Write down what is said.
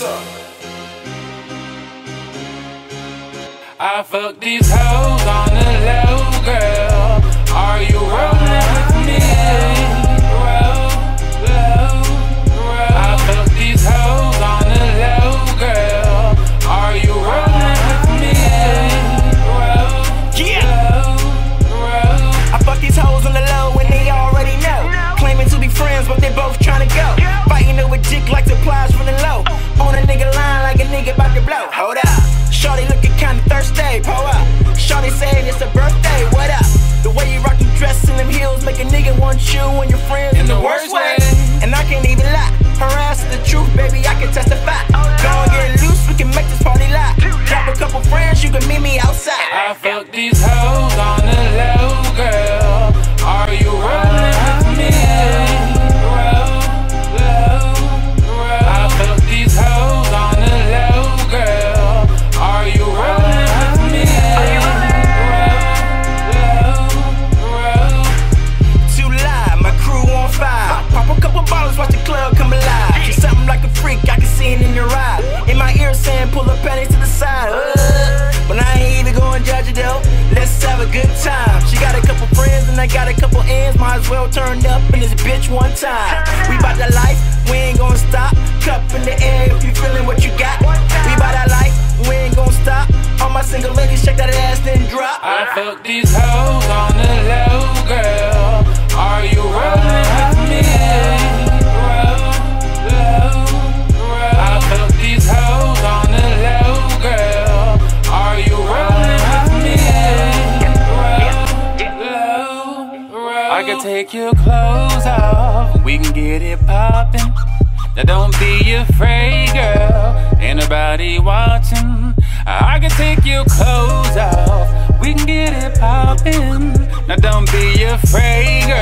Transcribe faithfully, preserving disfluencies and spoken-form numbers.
up? I fuck these hoes on the low, girl. Are you rolling with me? Roll, low, roll. I fuck these hoes on the low, girl. Are you rolling with me? Roll, yeah. low, roll. I fuck these hoes on the low and they already know. Claiming to be friends, but they both tryna go. Fighting over dick like supplies from the low. On a nigga line like a nigga about to blow. Hold up. Shorty looking kinda thirsty, pull up. Shorty saying it's a birthday, what up? The way you rock them dresses and them heels make a nigga want you and your friends in the worst way. And I can't even lie, her ass is the truth, baby, I can testify. Go and get loose, we can make this party live. Grab a couple friends, you can meet me outside. I fuck these hoes on the low, girl. Are you rolling with me? Roll, low, roll. I fuck these hoes on the low, girl. Are you rolling with me? Roll, low, roll. Too live, my crew on fire. Pop a couple bottles, watch the club come alive. She's something like a freak, I can see it in your eye. In my ear saying, pull her panties to the side. Uh, but I ain't even gonna judge it though. Let's have a good time. She got a couple friends and I got a couple ends. Might as well turn up in this bitch one time. We bout that life, we ain't gonna stop. Cup in the air if you feeling what you got. We bout that life, we ain't gonna stop. All my single ladies, shake that ass then drop. I fuck these hoes on the low, girl. Are you rolling with me? Roll, low, roll. I fuck these hoes on the low, girl. Are you rolling with me? Roll, low, roll. I can take your clothes off, we can get it poppin'. Now don't be afraid, girl, ain't nobody watching. I can take your clothes off, we can get it poppin'. Now don't be afraid, girl.